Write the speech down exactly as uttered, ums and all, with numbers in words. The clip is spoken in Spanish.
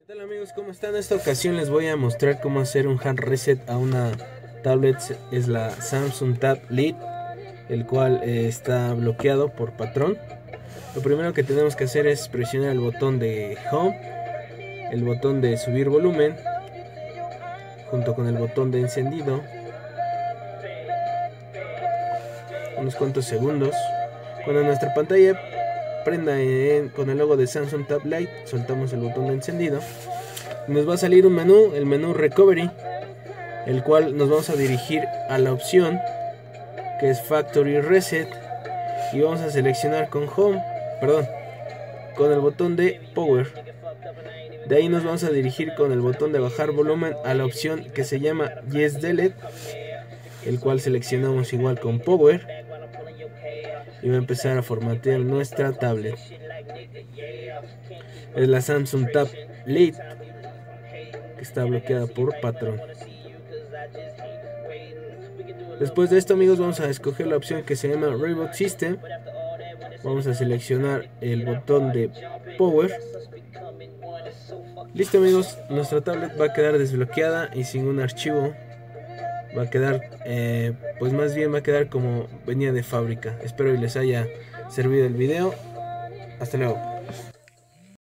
¿Qué tal amigos? ¿Cómo están? En esta ocasión les voy a mostrar cómo hacer un hard reset a una tablet. Es la Samsung Tab Lite, el cual eh, está bloqueado por patrón. Lo primero que tenemos que hacer es presionar el botón de Home, el botón de subir volumen, junto con el botón de encendido, unos cuantos segundos. Cuando nuestra pantalla prenda en, con el logo de Samsung Tab Lite, soltamos el botón de encendido. Nos va a salir un menú, el menú Recovery, el cual nos vamos a dirigir a la opción que es Factory Reset y vamos a seleccionar con Home, perdón, con el botón de Power. De ahí nos vamos a dirigir con el botón de bajar volumen a la opción que se llama Yes Delete, el cual seleccionamos igual con Power y va a empezar a formatear nuestra tablet. Es la Samsung Tab Lite, que está bloqueada por patrón. Después de esto, amigos, vamos a escoger la opción que se llama Reboot System. Vamos a seleccionar el botón de Power. Listo, amigos, nuestra tablet va a quedar desbloqueada y sin un archivo. Va a quedar, eh, pues más bien va a quedar como venía de fábrica. Espero que les haya servido el video. Hasta luego.